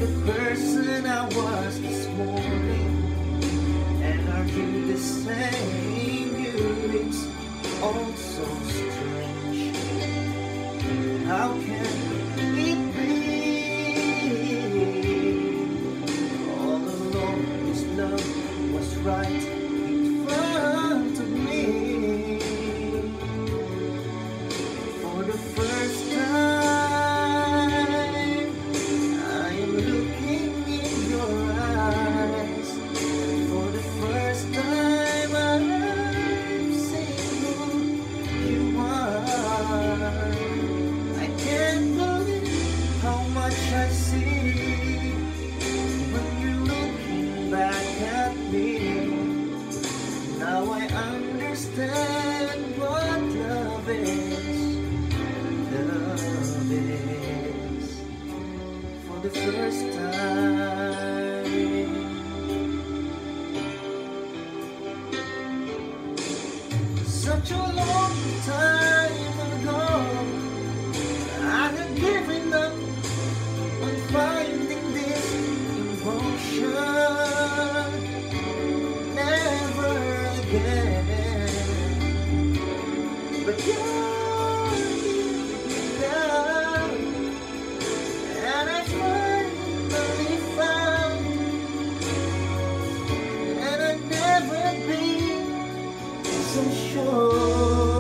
the person I was this morning? And are you the same? It's all so strange. How can it be? All along this love was right in front of me. For the first time I am looking in your eyes. For the first time I'm seeing who you are. I can't believe how much I see when you're looking back at me. Now I understand what love is. Love is for the first time. Such a long time ago, I had given up on finding this emotion. Never again. But you're love, and I finally found, and I'd never be so sure.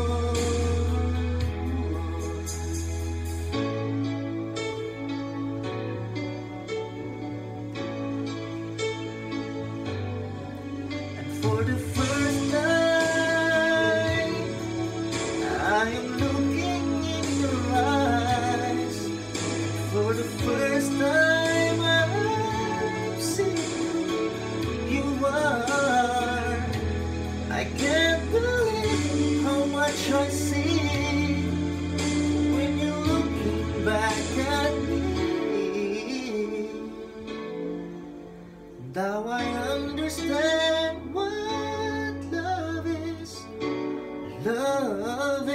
And for the first time I am looking in your eyes. For the first time I'm seeing who you are. I can't believe how much I see when you're looking back at me. Now I understand what love is. Love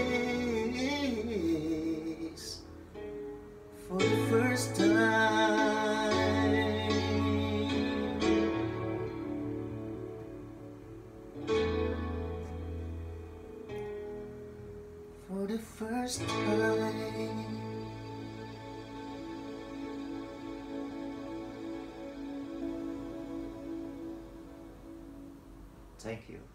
is for the first time. For the first time. Thank you.